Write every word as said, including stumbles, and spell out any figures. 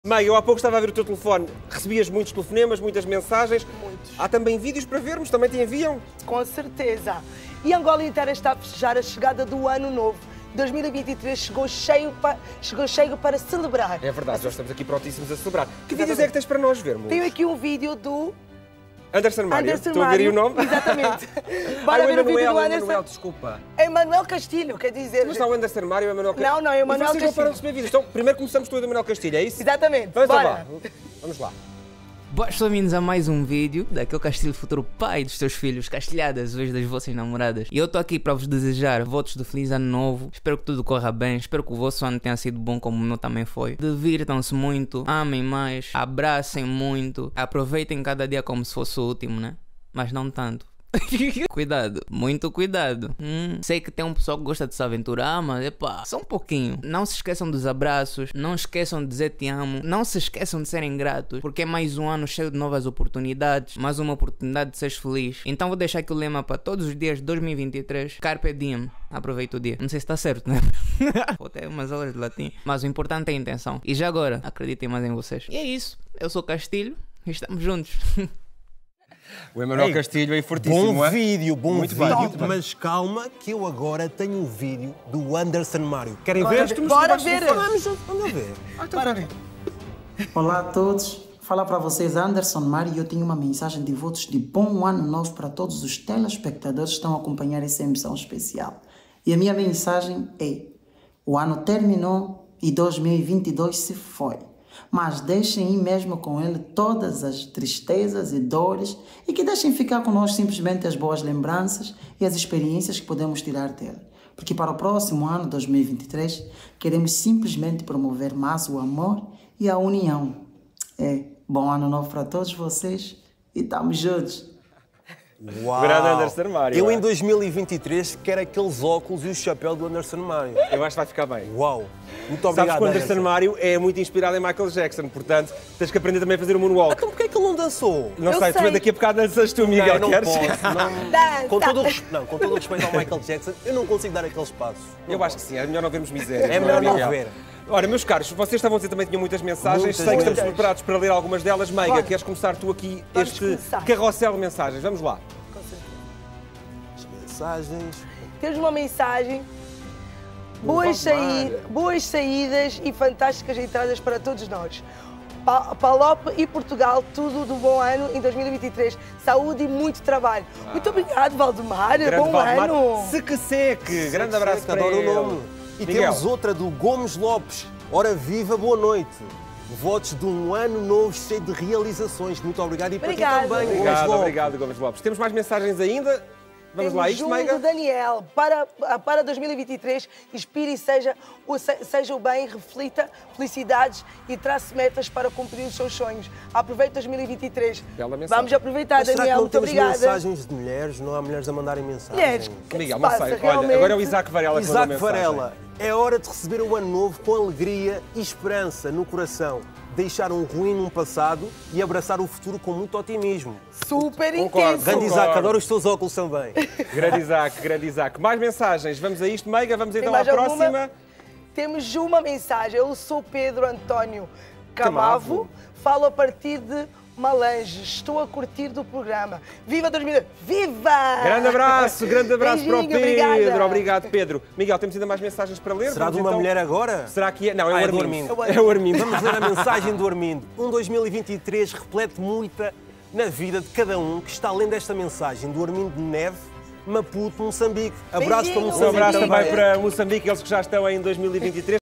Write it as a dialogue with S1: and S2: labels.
S1: Mãe, eu há pouco estava a ver o teu telefone. Recebias muitos telefonemas, muitas mensagens.
S2: Muitos.
S1: Há também vídeos para vermos, também te enviam?
S2: Com certeza. E Angola inteira está a festejar a chegada do Ano Novo. dois mil e vinte e três chegou cheio, pa... chegou cheio para celebrar.
S1: É verdade, já estamos aqui prontíssimos a celebrar. Que vídeos é que tens para nós vermos?
S2: Tenho aqui um vídeo do
S1: Anderson Mário.
S2: Anderson
S1: Estou a ver aí o nome?
S2: Exatamente.
S1: Ai,
S2: Bora
S1: o
S2: ver o vídeo
S1: Emanuel,
S2: do
S1: o
S2: Anderson.
S1: Emanuel, desculpa.
S2: Emanuel Castilho, quer dizer...
S1: Não está o Anderson Mário e o Emanuel Castilho?
S2: Não, não, é o Emanuel
S1: Castilho. Vocês não param de
S2: Castilho.
S1: receber vídeos. Então, primeiro começamos com o Emanuel Castilho, é isso?
S2: Exatamente,
S1: Vamos
S2: bora.
S1: lá. Vamos lá.
S3: Boas bem-vindos a mais um vídeo daquele Castilho futuro pai dos teus filhos, castilhadas hoje das vossas namoradas. E eu estou aqui para vos desejar votos de feliz ano novo. Espero que tudo corra bem, espero que o vosso ano tenha sido bom como o meu também foi. Divirtam-se muito, amem mais, abracem muito, aproveitem cada dia como se fosse o último, né? Mas não tanto. Cuidado, muito cuidado. Hum, sei que tem um pessoal que gosta de se aventurar, mas epá, só um pouquinho. Não se esqueçam dos abraços, não esqueçam de dizer te amo, não se esqueçam de serem gratos, porque é mais um ano cheio de novas oportunidades, mais uma oportunidade de seres feliz. Então vou deixar aqui o lema para todos os dias de dois mil e vinte e três. Carpe diem, aproveita o dia. Não sei se está certo, né? Vou ter umas aulas de latim, mas o importante é a intenção. E já agora, acreditem mais em vocês. E é isso, eu sou Castilho e estamos juntos.
S1: O Emanuel
S4: Ei,
S1: Castilho aí fortíssimo,
S4: Bom
S1: é?
S4: vídeo, bom
S1: Muito bem,
S4: vídeo,
S1: muito bem.
S4: mas calma que eu agora tenho um vídeo do Anderson Mário. Querem
S2: Bora
S4: ver?
S2: ver. Bora ver.
S4: Vamos, vamos ver.
S2: Bora ver.
S5: Olá a todos, falar para vocês Anderson Mário e eu tenho uma mensagem de votos de bom ano novo para todos os telespectadores que estão a acompanhar essa emissão especial. E a minha mensagem é: o ano terminou e dois mil e vinte e dois se foi, mas deixem ir mesmo com ele todas as tristezas e dores e que deixem ficar connosco simplesmente as boas lembranças e as experiências que podemos tirar dele. Porque para o próximo ano, dois mil e vinte e três, queremos simplesmente promover mais o amor e a união. É, bom ano novo para todos vocês e estamos juntos.
S4: Uau!
S1: Grande Anderson Mário.
S4: Eu
S1: é?
S4: em dois mil e vinte e três quero aqueles óculos e o chapéu do Anderson Mário.
S1: Eu acho que vai ficar bem.
S4: Uau! Muito obrigado,
S1: Sabes que o Anderson
S4: Anderson.
S1: Mário é muito inspirado em Michael Jackson, portanto tens que aprender também a fazer o moonwalk.
S4: Então porquê é que ele não dançou?
S1: Não
S2: Eu
S1: sei, tu
S2: sei.
S1: daqui a bocado danças tu, Miguel,
S4: não, não
S1: queres?
S4: posso. Não.
S2: Dança.
S4: Com todo o res- não, com todo o respeito ao Michael Jackson, eu não consigo dar aquele espaço. Não
S1: Eu acho que sim, é melhor não vermos miséria.
S4: É melhor não
S1: Miguel?
S4: ver.
S1: Ora, meus caros, vocês estavam a dizer também que tinham muitas mensagens.
S4: Muitas,
S1: Sei que estamos
S4: muitas.
S1: preparados para ler algumas delas. Meiga,
S2: Bora.
S1: queres começar tu aqui
S2: Vamos
S1: este
S2: começar.
S1: carrossel de mensagens? Vamos lá.
S4: As mensagens.
S2: Temos uma mensagem. Boas,
S1: Valdemar.
S2: saí... Boas saídas e fantásticas entradas para todos nós. Pa Palope e Portugal, tudo do bom ano em dois mil e vinte e três. Saúde e muito trabalho. Muito obrigado, Valdemar.
S1: Grande
S2: Bom
S1: Valdemar.
S2: ano.
S1: Se que seque. Grande abraço
S4: que
S1: para
S4: adoro
S1: ele.
S4: o nome. E
S1: Miguel.
S4: temos outra do Gomes Lopes. Ora viva, boa noite. Votos de um ano novo cheio de realizações. Muito obrigado e para
S2: Obrigada.
S4: ti também, Gomes
S1: Obrigado,
S4: Lopes.
S1: obrigado, Gomes Lopes. Temos mais mensagens ainda? Vamos lá,
S2: Temos
S1: isto,
S2: um
S1: Meiga?
S2: do Daniel. Para, para dois mil e vinte e três, inspire e seja o, seja o bem, reflita felicidades e trace metas para cumprir os seus sonhos. Aproveite dois mil e vinte e três.
S1: Bela mensagem.
S2: Vamos aproveitar,
S4: Mas será que
S2: Daniel.
S4: não
S2: Muito
S4: temos
S2: obrigada.
S4: mensagens de mulheres? Não há mulheres a mandarem mensagens?
S2: Mulheres, o que é que
S1: Miguel,
S2: se
S1: não
S2: passa,
S1: sei. Olha,
S2: realmente?
S1: agora é o Isaac Varela que mandou
S4: Isaac
S1: mensagem.
S4: Varela, é hora de receber o ano novo com alegria e esperança no coração. Deixar um ruim num passado e abraçar o futuro com muito otimismo.
S2: Super
S1: Concordo.
S2: intenso.
S4: Grande
S1: Concordo.
S4: Isaac, adoro os teus óculos também.
S1: Grande Isaac, grande Isaac. Mais mensagens. Vamos a isto, Meiga. Vamos então à
S2: mais alguma?
S1: próxima.
S2: Temos uma mensagem. Eu sou Pedro António
S1: Camavo.
S2: Camavo. Falo a partir de Malange. Estou a curtir do programa. Viva dois mil! Viva!
S1: Grande abraço, grande abraço para o
S2: Beijinho,
S1: Pedro.
S2: obrigada.
S1: Obrigado, Pedro. Miguel, temos ainda mais mensagens para ler?
S4: Será
S1: Vamos,
S4: de uma
S1: então...
S4: mulher agora?
S1: Será que é? Não, é o
S4: Ah, é do
S1: Armindo.
S4: Armindo.
S1: É o Armindo.
S4: Vamos ler a mensagem do Armindo. Um dois mil e vinte e três replete muita na vida de cada um que está lendo esta mensagem do Armindo de Neve, Maputo, Moçambique. Abraço
S2: Beijinho.
S4: para
S1: Um
S4: Moçambique
S1: abraço também
S4: também.
S1: para Moçambique, eles que já estão em dois mil e vinte e três.